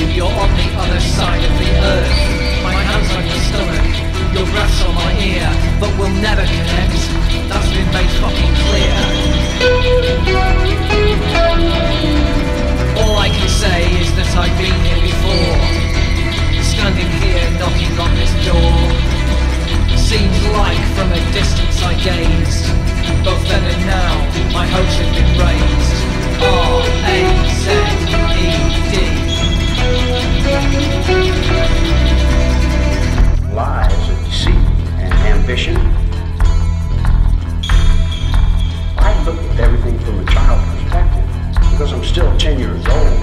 You're on the other side of the earth. My hands on your stomach, your breath's on my ear, but we'll never connect. That's been made fucking clear. All I can say is that I've been here before, standing here knocking on this door. Seems like from a distance I gazed, both then and now my hopes have been raised. R-A-Z-E-D. Lies and deceit and ambition. I look at everything from a child perspective because I'm still 10 years old.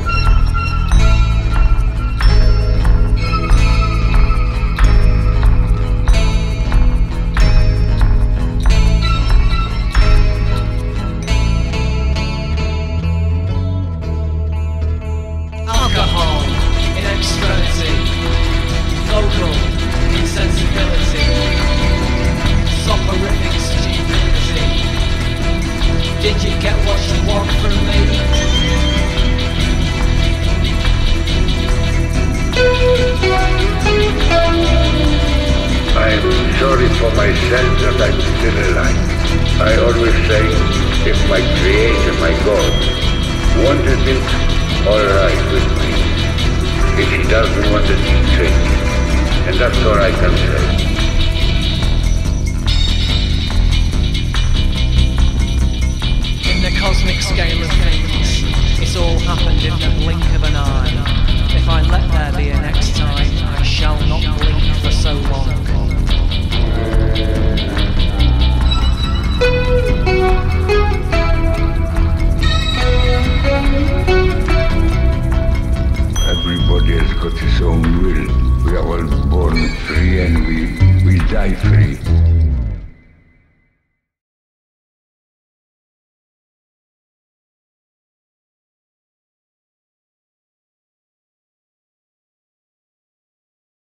Alcohol in extremity, vocal insensibility, soporific stupidity. Did you get what you want from me? I'm sorry for myself that I'm still alive. I always say, if my creator, my God, wanted it, all right with me. If he doesn't want it, he change. And that's all I can say. In the cosmic scale of things, it's all happened in the blink of an eye. If I let there be a next time, I shall not blink for so long. Everybody has got his own will. We are all born free and we die free.